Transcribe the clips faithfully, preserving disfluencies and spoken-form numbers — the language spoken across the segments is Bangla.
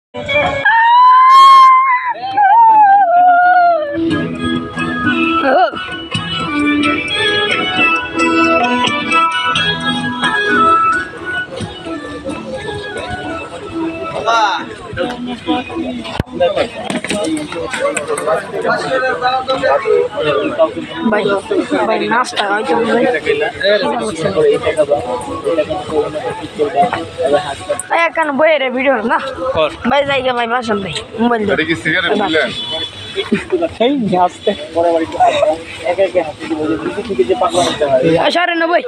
ভাই ভাই নাস্তা হয়তো ভাই কেন বইয়ের ভিডিও না ভাই জায়গা ভাই বাসন ভাই মোবাইল সাড়ে নব্বই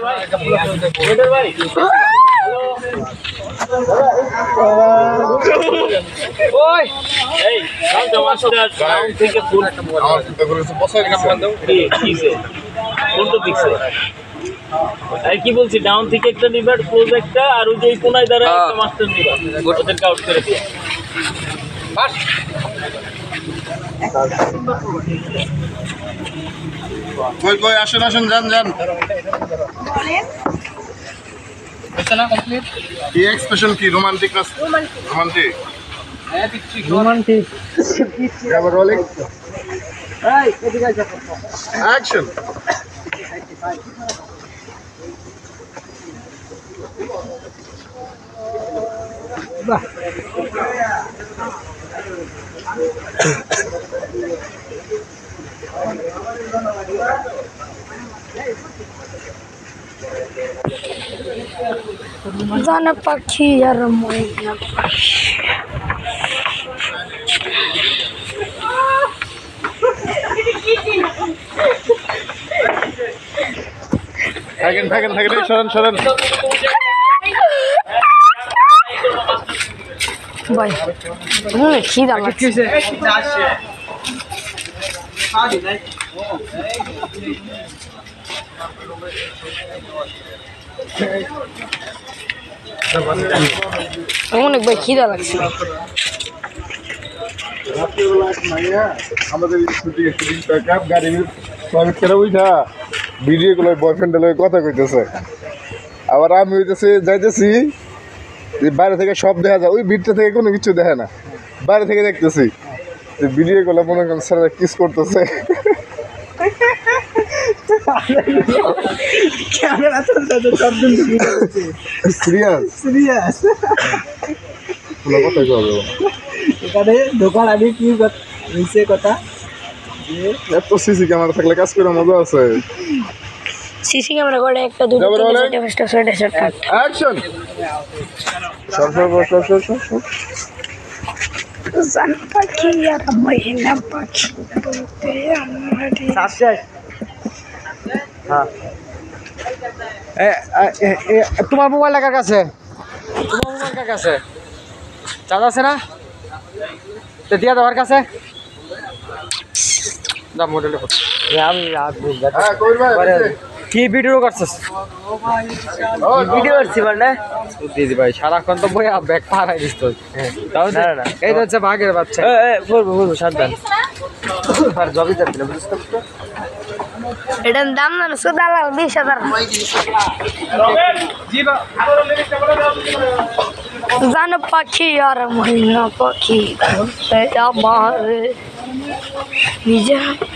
ওই এই গাও গাও থেকে ফুল আমার চিন্তা করেছে বসাই দিছে কোনটা দিছে আর কি বলছি ডাউন থেকে একটা নিবার ক্লোজ একটা আর ওই যে কোনায় দ্বারা একটা মাস্টার নিবা ওদের আউট করে দিও বাস কই কই আসুন আসুন যান যান না কমপ্লিট কি এক্সপ্রেশন কি রোমান্টিক না রোমান্টিক হ্যাঁ দিচ্ছি রোমান্টিক ক্যামেরা রোলিং এই এদিকে যা অ্যাকশন বাহ জানা পাখি আর ময়না পাখি থাকেন থাকেন থাকেন সরেন সরেন ভাই হুম খিদা লাগছে অনেক ভাই খিদা লাগছে আমাদের শুটিং শুটিংটা ক্যাব গাড়ি সবাই খেলে বুঝা ভিডিও গুলো বয়ফ্রেন্ড লোক কথা কইতেছে আবার আমি হইতেছি যাইতেছি বাইরে থেকে সব দেখা যায় ওই ভিড়টা থেকে কোনো কিছু দেখে না বাইরে থেকে দেখতেছি ভিডিও গুলো মনে করেন স্যার কিস করতেছে ক্যামেরা চলতে সব দিন সিরিয়াস সিরিয়াস কোনো কথা কইবো এখানে দোকান আমি কি হইছে কথা এত সিসি ক্যামেরা থাকলে কাজ করে মজা আছে সিসি ক্যামেরা করে একটা দুটো তিনটে পাঁচটা ছয়টা সাতটা অ্যাকশন সর সর সর সর সর সর জানা পাখি আর ময়না পাখি বলতে আমারে সাবশেষ হ্যাঁ এ তোমার মোবাইল কার কাছে তোমার মোবাইল কার কাছে চার্জ আছে না তো দিয়া তোমার কাছে দা মডেল আমি রাত হ্যাঁ কই ভাই কি ভিডিও করছিস ভিডিও করছি মানে দিদি ভাই সারাক্ষণ তো বই ব্যাগ পাড়াই দিস তো না না এই তো হচ্ছে বাঘের বাচ্চা বলবো বলবো সাবধান আর জবি যাচ্ছিল বুঝতে পারছো এটার দাম না সুদালাল বিশ হাজার জানা পাখি আর ময়না পাখি বলতে আমারে নিজে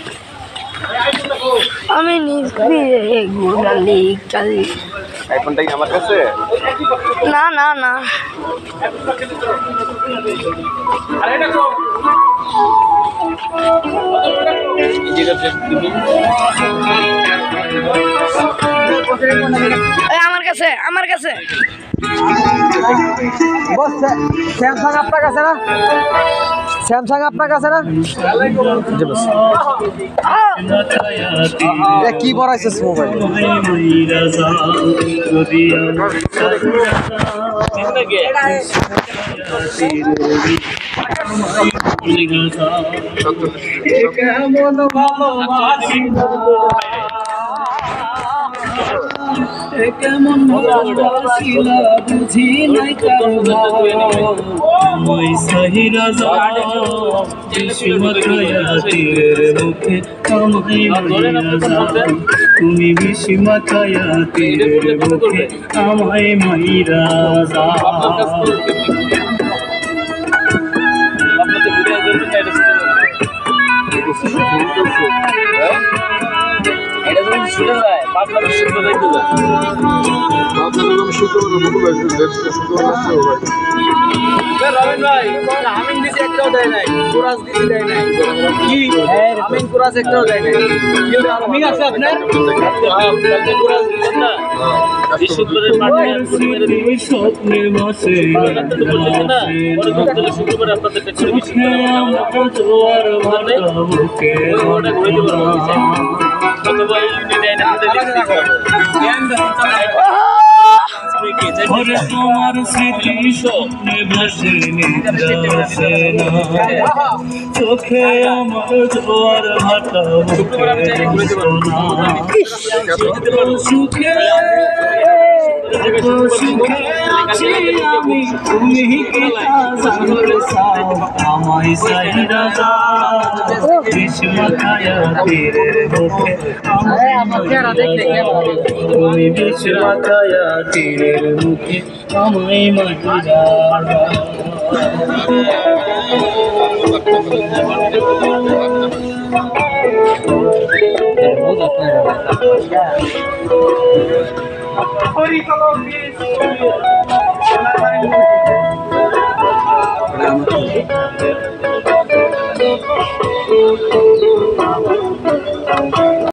আমি নিজে গুড়ালি কালি আইফোনটা কি আমার কাছে না না না আমার কাছে আমার কাছে স্যামসাং আপনার কাছে না স্যামসাং আপনার কাছে না কি বড়াইছে মোবাইল কেমন ভালোবাসি কেমন ভালোবাসিলা বুঝি নাই ওই সহিরা তীরের মুখে কামাই তুমি বিসীমা কায়া তীরের মুখে আমায় মাইরা পাবনা বিশ্ববিদ্যালয় যাইতে যায়। রবিন ভাই আমিন দিছি একটাও দেয় নাই, কুরাস দিছি দেয় নাই। কি আমিন কুরাস একটাও দেয় নাই। আমিন আছে আপনার? কালকে কুরাস দিচ্ছেন না? বিশ্ববিদ্যালয়ের মাঠে গুলি মেরে দিবে। স্বপ্নের মাসে পড়ালেখা তো করতেছে না, পরে বিদ্যালয় শুক্রবারে আপনাদের একটা করে বিশ্ববিদ্যালয় জোয়ার ভাটা বুকে ওটা ঘুরে দিতে পারবো কিছু। অথবা ইউনিট আইডেন্টিটি লিখতে হবে। ওরে তোমার স্মৃতি স্বপ্নে ভাসে নিদ্রাসে না চোখে আমার জোয়ার ভাটা বুকে সোনা সুখে সুখে আছি আমি তুমি কি তা জানতে চাও আমায় সাইরা যাও গ্রীষ্ম ছায়া তীরের বুকে তুমি গ্রীষ্ম ছায়া তীরের বুকে আমায় মাটিরা পরিকল্পনা